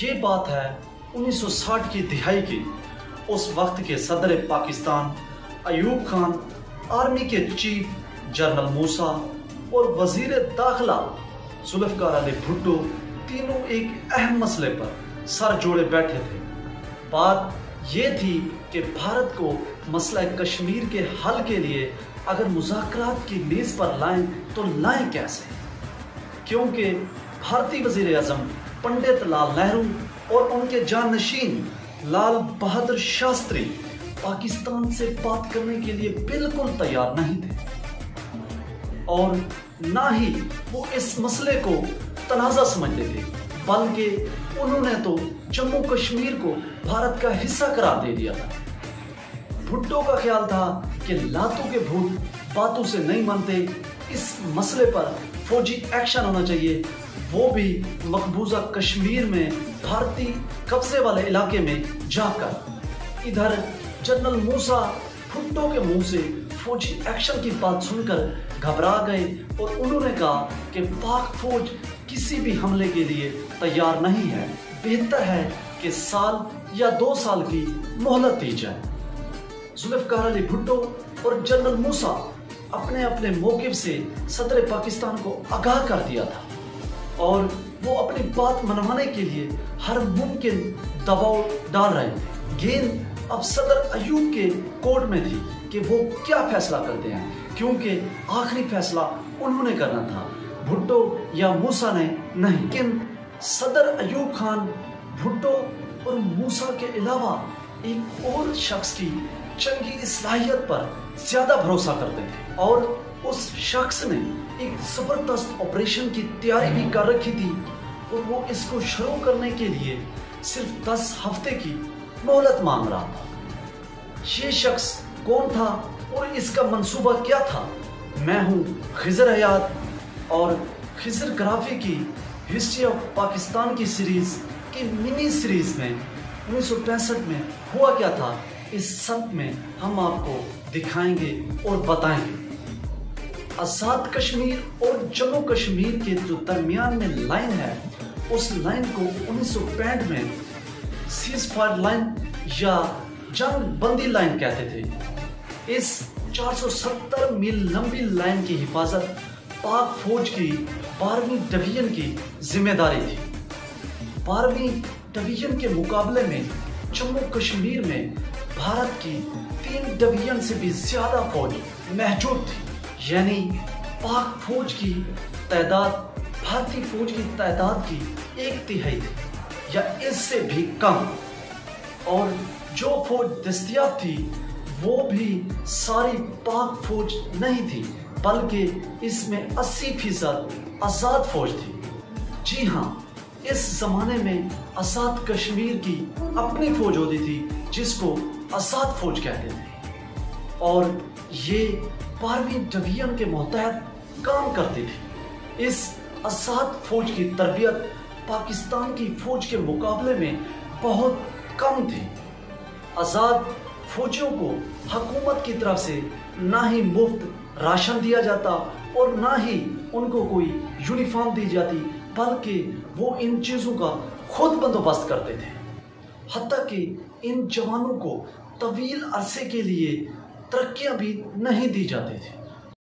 یہ بات ہے 1960 کی دہائی کی۔ اس وقت کے صدر پاکستان ایوب خان، آرمی کے چیف جنرل موسیٰ اور وزیر داخلہ ذوالفقار علی بھٹو تینوں ایک اہم مسئلے پر سر جوڑے بیٹھے تھے۔ بات یہ تھی کہ بھارت کو مسئلہ کشمیر کے حل کے لیے اگر مذاکرات کی میز پر لائیں تو لائیں کیسے، کیونکہ بھارتی وزیر اعظم پنڈت لال نہرو اور ان کے جانشین لال بہادر شاستری پاکستان سے بات کرنے کے لیے بالکل تیار نہیں تھے، اور نہ ہی وہ اس مسئلے کو تنازع سمجھتے تھے، بلکہ انہوں نے تو جموں کشمیر کو بھارت کا حصہ قرار دے دیا تھا۔ بھٹو کا خیال تھا کہ لاتوں کے بھوت باتوں سے نہیں مانتے، اس مسئلے پر فوجی ایکشن ہونا چاہیے، وہ بھی مقبوضہ کشمیر میں بھارتی قبضے والے علاقے میں جا کر۔ ادھر جنرل موسیٰ بھٹو کے منہ سے فوجی ایکشن کی بات سن کر گھبرا گئے اور انہوں نے کہا کہ پاک فوج کسی بھی حملے کے لیے تیار نہیں ہے، بہتر ہے کہ سال یا 2 سال کی مہلت دی جائے۔ ذوالفقار علی بھٹو اور جنرل موسیٰ اپنے اپنے موقف سے صدر پاکستان کو آگاہ کر دیا تھا، اور وہ اپنی بات منوانے کے لیے ہر ممکن دباؤ ڈال رہے تھے۔ گیند اب صدر ایوب کے کورٹ میں تھی کہ وہ کیا فیصلہ کرتے ہیں، کیونکہ آخری فیصلہ انہوں نے کرنا تھا، بھٹو یا موسیٰ نے نہیں۔ لیکن صدر ایوب خان بھٹو اور موسیٰ کے علاوہ ایک اور شخص کی جنگی صلاحیت پر زیادہ بھروسہ کرتے تھے، اور اس شخص نے ایک زبردست آپریشن کی تیاری بھی کر رکھی تھی، اور وہ اس کو شروع کرنے کے لیے صرف 10 ہفتے کی مہلت مانگ رہا تھا۔ یہ شخص کون تھا اور اس کا منصوبہ کیا تھا؟ میں ہوں خضر حیات، اور خضر گرافی کی ہسٹری آف پاکستان کی سیریز کی منی سیریز میں 1965 میں ہوا کیا تھا، اس سب میں ہم آپ کو دکھائیں گے اور بتائیں گے۔ آزاد کشمیر اور جموں کشمیر کے جو درمیان میں لائن ہے، اس لائن کو 1965 میں سیز فائر لائن یا جنگ بندی لائن کہتے تھے۔ اس 470 میل لمبی لائن کی حفاظت پاک فوج کی 12ویں ڈویژن کی ذمہ داری تھی۔ 12ویں ڈویژن کے مقابلے میں جموں کشمیر میں بھارت کی 3 ڈویژن سے بھی زیادہ فوج موجود تھی، یعنی پاک فوج کی تعداد بھارتی فوج کی تعداد کی 1/3 تھی یا اس سے بھی کم، اور جو فوج دستیاب تھی وہ بھی ساری پاک فوج نہیں تھی، بلکہ اس میں 80% آزاد فوج تھی۔ جی ہاں، اس زمانے میں آزاد کشمیر کی اپنی فوج ہوتی تھی جس کو آزاد فوج کہتے تھے، اور یہ 12ویں ڈویژن کے ماتحت کام کرتی تھی۔ اس آزاد فوج کی تربیت پاکستان کی فوج کے مقابلے میں بہت کم تھی۔ آزاد فوجیوں کو حکومت کی طرف سے نہ ہی مفت راشن دیا جاتا اور نہ ہی ان کو کوئی یونیفارم دی جاتی، بلکہ وہ ان چیزوں کا خود بندوبست کرتے تھے، حتیٰ کہ ان جوانوں کو طویل عرصے کے لیے ترقیاں بھی نہیں دی جاتی تھی۔